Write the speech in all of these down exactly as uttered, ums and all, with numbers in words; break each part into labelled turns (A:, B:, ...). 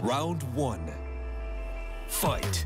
A: Round one. Fight.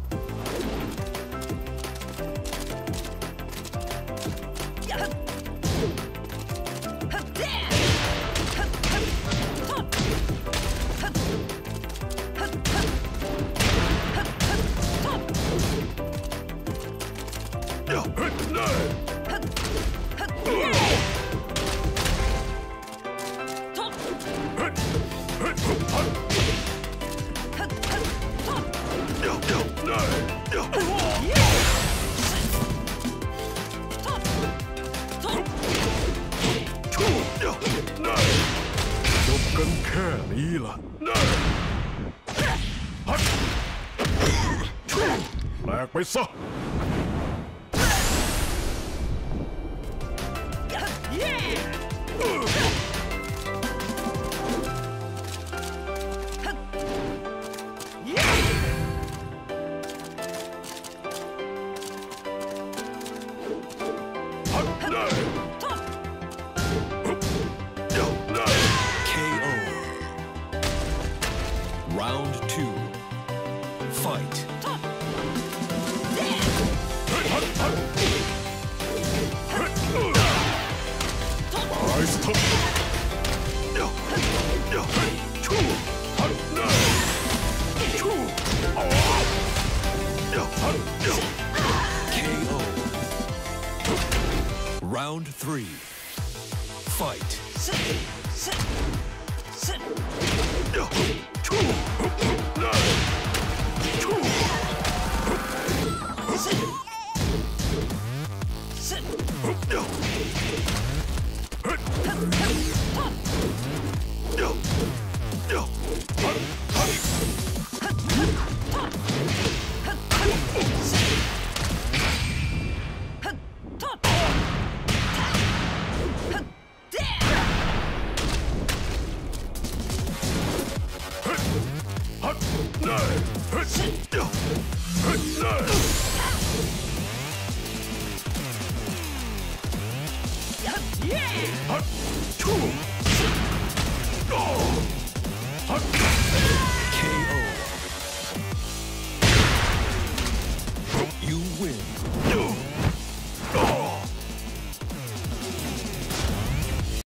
A: จบกันแค่นี้ล่ะแหลกไปซะRound two. Fight. Nice top. K O. Round three. Fight. Yeah!